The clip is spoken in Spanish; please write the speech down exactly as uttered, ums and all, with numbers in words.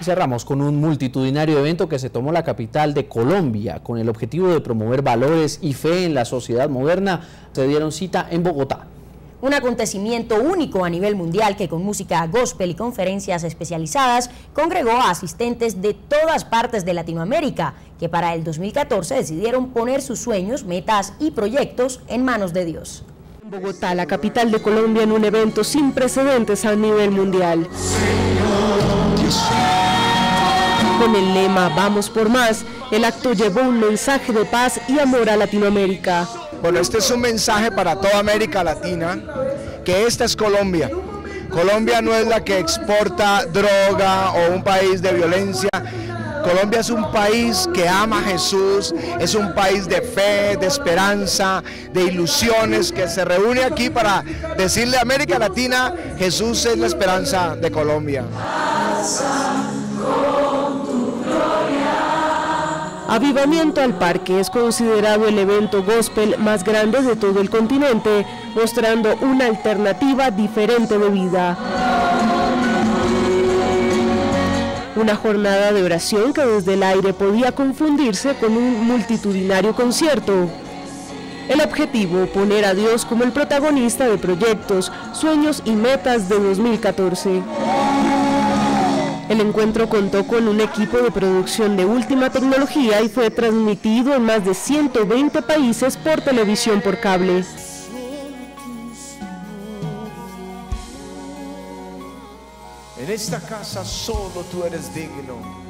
Cerramos con un multitudinario evento que se tomó la capital de Colombia con el objetivo de promover valores y fe en la sociedad moderna. Se dieron cita en Bogotá. Un acontecimiento único a nivel mundial que con música gospel y conferencias especializadas congregó a asistentes de todas partes de Latinoamérica que para el dos mil catorce decidieron poner sus sueños, metas y proyectos en manos de Dios. En Bogotá, la capital de Colombia, en un evento sin precedentes a nivel mundial. Con el lema "Vamos por más", el acto llevó un mensaje de paz y amor a Latinoamérica. Bueno, este es un mensaje para toda América Latina, que esta es Colombia. Colombia no es la que exporta droga o un país de violencia. Colombia es un país que ama a Jesús, es un país de fe, de esperanza, de ilusiones, que se reúne aquí para decirle a América Latina: Jesús es la esperanza de Colombia. Avivamiento al Parque es considerado el evento gospel más grande de todo el continente, mostrando una alternativa diferente de vida. Una jornada de oración que desde el aire podía confundirse con un multitudinario concierto. El objetivo, poner a Dios como el protagonista de proyectos, sueños y metas de dos mil catorce. El encuentro contó con un equipo de producción de última tecnología y fue transmitido en más de ciento veinte países por televisión por cable. En esta casa solo tú eres digno.